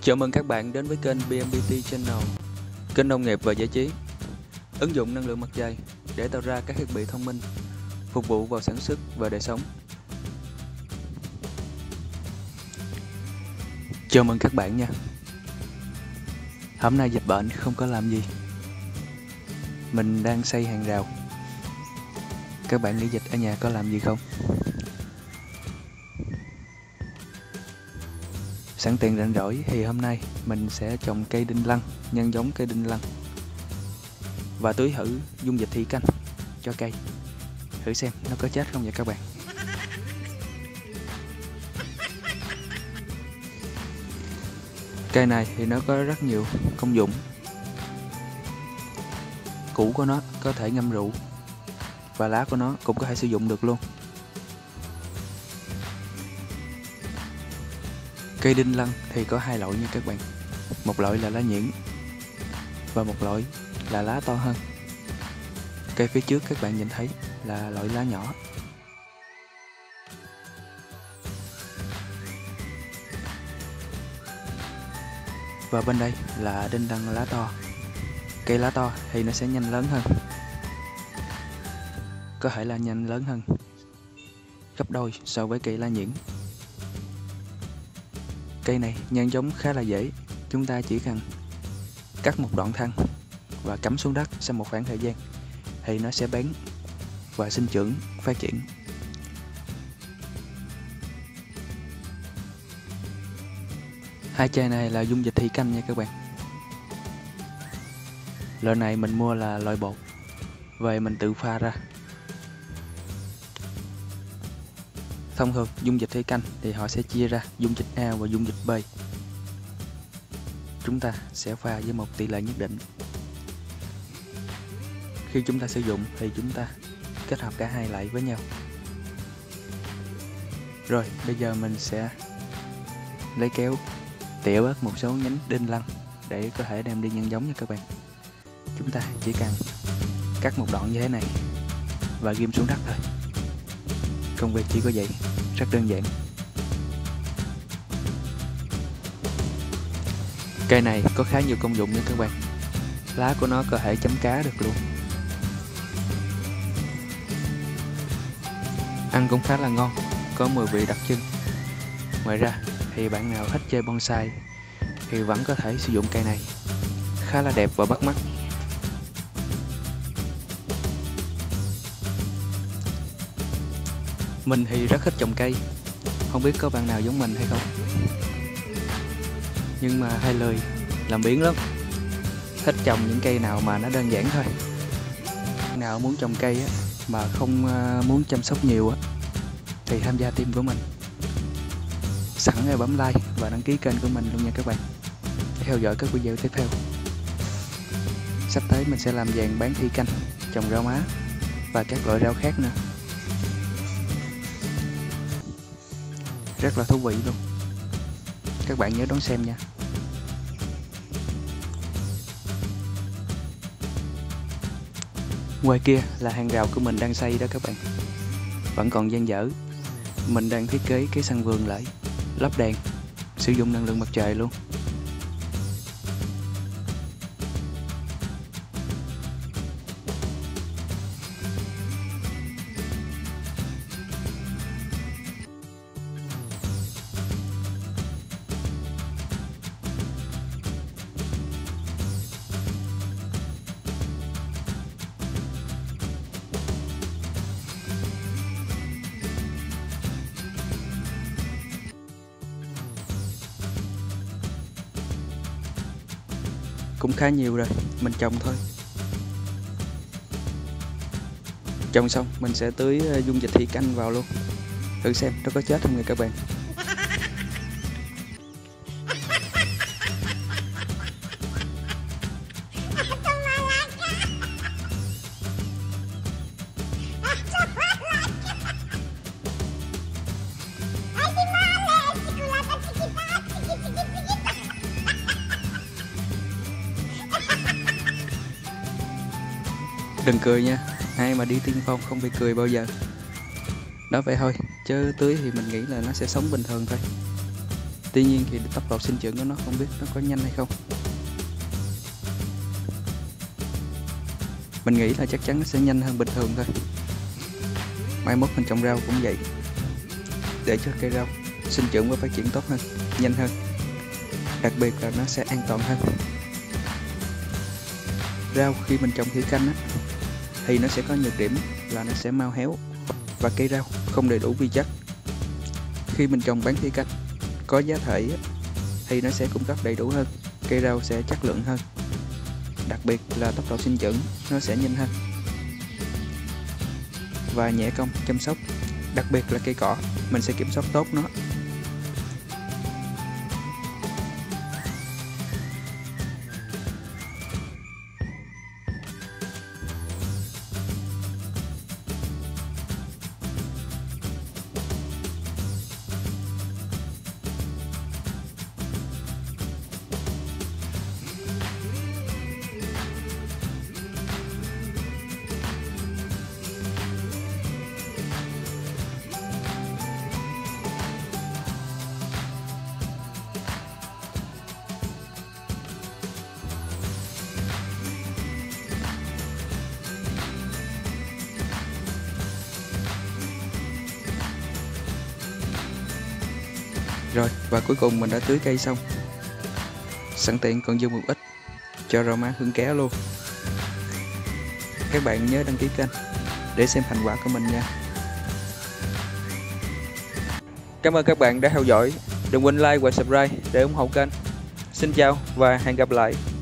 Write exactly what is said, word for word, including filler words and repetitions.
Chào mừng các bạn đến với kênh bê em pê tê Channel, kênh nông nghiệp và giải trí. Ứng dụng năng lượng mặt trời để tạo ra các thiết bị thông minh, phục vụ vào sản xuất và đời sống. Chào mừng các bạn nha. Hôm nay dịch bệnh không có làm gì. Mình đang xây hàng rào. Các bạn nghĩ dịch ở nhà có làm gì không? Sẵn tiện rảnh rỗi thì hôm nay mình sẽ trồng cây đinh lăng, nhân giống cây đinh lăng và tưới thử dung dịch thủy canh cho cây, thử xem nó có chết không vậy các bạn. Cây này thì nó có rất nhiều công dụng. Củ của nó có thể ngâm rượu và lá của nó cũng có thể sử dụng được luôn. Cây đinh lăng thì có hai loại nha các bạn. Một loại là lá nhuyễn và một loại là lá to hơn. Cây phía trước các bạn nhìn thấy là loại lá nhỏ. Và bên đây là đinh lăng lá to. Cây lá to thì nó sẽ nhanh lớn hơn. Có thể là nhanh lớn hơn gấp đôi so với cây lá nhuyễn. Cây này nhân giống khá là dễ, chúng ta chỉ cần cắt một đoạn thân và cắm xuống đất sau một khoảng thời gian thì nó sẽ bén và sinh trưởng, phát triển. Hai chai này là dung dịch thủy canh nha các bạn. Loại này mình mua là loại bột, về mình tự pha ra. Thông thường dung dịch thủy canh thì họ sẽ chia ra dung dịch A và dung dịch B. Chúng ta sẽ pha với một tỷ lệ nhất định. Khi chúng ta sử dụng thì chúng ta kết hợp cả hai lại với nhau. Rồi bây giờ mình sẽ lấy kéo tỉa bớt một số nhánh đinh lăng để có thể đem đi nhân giống nha các bạn. Chúng ta chỉ cần cắt một đoạn như thế này và ghim xuống đất thôi. Công việc chỉ có vậy, rất đơn giản. Cây này có khá nhiều công dụng nha các bạn. Lá của nó có thể chấm cá được luôn. Ăn cũng khá là ngon, có mùi vị đặc trưng. Ngoài ra thì bạn nào thích chơi bonsai thì vẫn có thể sử dụng cây này. Khá là đẹp và bắt mắt. Mình thì rất thích trồng cây, không biết có bạn nào giống mình hay không. Nhưng mà hay lười, làm biếng lắm. Thích trồng những cây nào mà nó đơn giản thôi. Nào muốn trồng cây á, mà không muốn chăm sóc nhiều á, thì tham gia team của mình. Sẵn rồi bấm like và đăng ký kênh của mình luôn nha các bạn, để theo dõi các video tiếp theo. Sắp tới mình sẽ làm vàng bán thủy canh, trồng rau má và các loại rau khác nữa. Rất là thú vị luôn. Các bạn nhớ đón xem nha. Ngoài kia là hàng rào của mình đang xây đó các bạn. Vẫn còn dang dở. Mình đang thiết kế cái sân vườn lại, lắp đèn, sử dụng năng lượng mặt trời luôn. Cũng khá nhiều rồi, mình trồng thôi. Trồng xong mình sẽ tưới dung dịch thủy canh vào luôn, thử xem nó có chết không nha các bạn. Đừng cười nha, ai mà đi tiên phong không bị cười bao giờ. Đó vậy thôi, chứ tưới thì mình nghĩ là nó sẽ sống bình thường thôi. Tuy nhiên thì tốc độ sinh trưởng của nó không biết nó có nhanh hay không. Mình nghĩ là chắc chắn nó sẽ nhanh hơn bình thường thôi. Mai mốt mình trồng rau cũng vậy, để cho cây rau sinh trưởng và phát triển tốt hơn, nhanh hơn. Đặc biệt là nó sẽ an toàn hơn. Rau khi mình trồng thủy canh á, thì nó sẽ có nhược điểm là nó sẽ mau héo và cây rau không đầy đủ vi chất. Khi mình trồng bán thủy canh có giá thể á, thì nó sẽ cung cấp đầy đủ hơn, cây rau sẽ chất lượng hơn. Đặc biệt là tốc độ sinh trưởng nó sẽ nhanh hơn và nhẹ công chăm sóc. Đặc biệt là cây cỏ, mình sẽ kiểm soát tốt nó. Rồi, và cuối cùng mình đã tưới cây xong. Sẵn tiện còn dùng một ít cho rau má hương ké luôn. Các bạn nhớ đăng ký kênh để xem thành quả của mình nha. Cảm ơn các bạn đã theo dõi. Đừng quên like và subscribe để ủng hộ kênh. Xin chào và hẹn gặp lại.